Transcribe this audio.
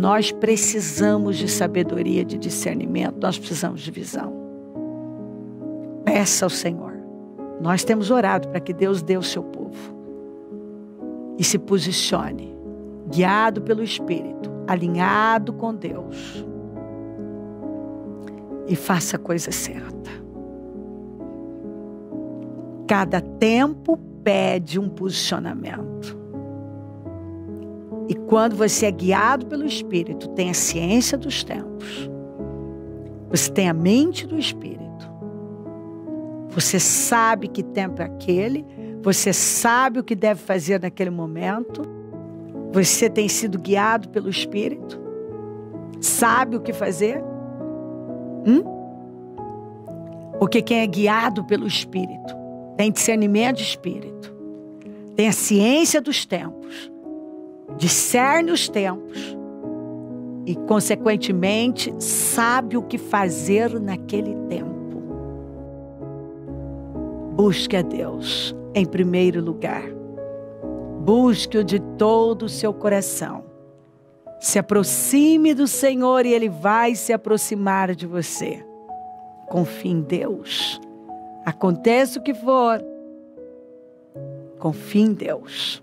nós precisamos de sabedoria, de discernimento, nós precisamos de visão. Peça ao Senhor. Nós temos orado para que Deus dê ao seu povo. E se posicione, guiado pelo Espírito, alinhado com Deus. E faça a coisa certa. Cada tempo pede um posicionamento. E quando você é guiado pelo Espírito, tem a ciência dos tempos. Você tem a mente do Espírito. Você sabe que tempo é aquele. Você sabe o que deve fazer naquele momento. Você tem sido guiado pelo Espírito. Sabe o que fazer? Porque quem é guiado pelo Espírito tem discernimento de Espírito. Tem a ciência dos tempos. Discerne os tempos. E, consequentemente, sabe o que fazer naquele tempo. Busque a Deus em primeiro lugar. Busque-o de todo o seu coração. Se aproxime do Senhor e Ele vai se aproximar de você. Confie em Deus. Aconteça o que for. Confie em Deus.